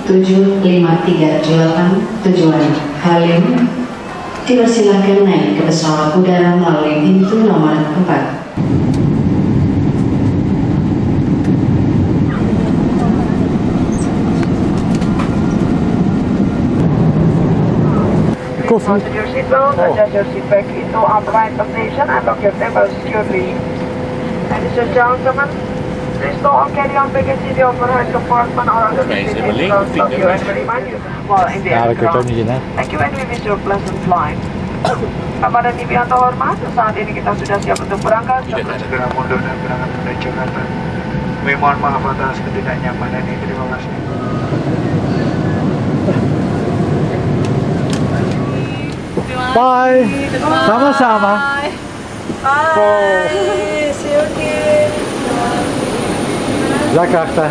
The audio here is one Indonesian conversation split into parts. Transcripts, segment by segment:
7538 tujuan Halim. Dipersilakan naik ke pesawat udara melalui pintu nomor 4. Fasten your seatbelt, adjust your seat back into upright position and lock your table securely. Ladies and gentlemen, please do all carry on baggage in the overhead compartment or other facilities in front of you and we remind you while in the aircraft. Thank you and we wish you a pleasant flight. Kepada TV yang terhormat, saat ini kita sudah siap untuk berangkat. Segera mundur dan berangkat menuju Jakarta. Kami mohon maaf atas ketidaknyamanan ini. Terima kasih. Bye. Sama-sama. Bye. See you again. Jakarta.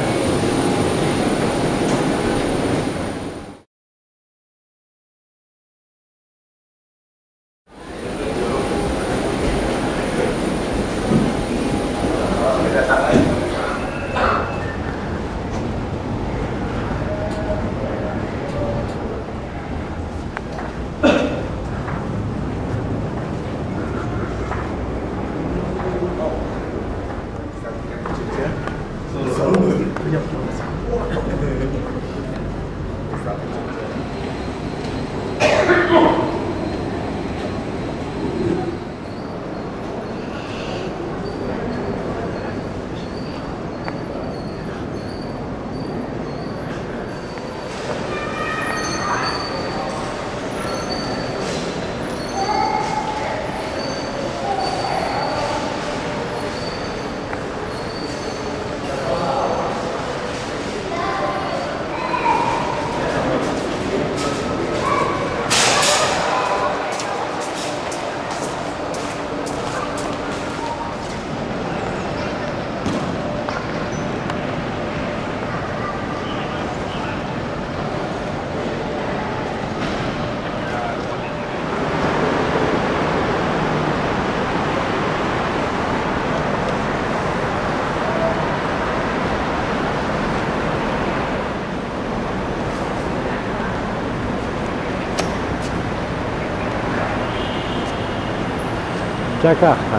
Jakarta.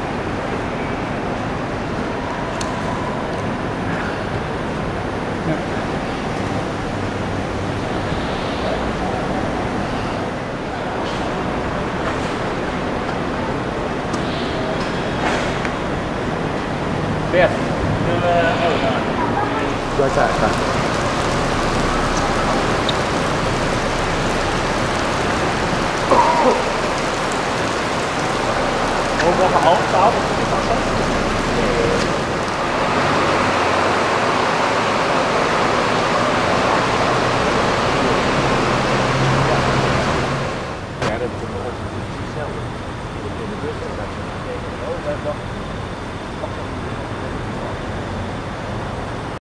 Jakarta. Ja, dat is een officieel. In de bus en dan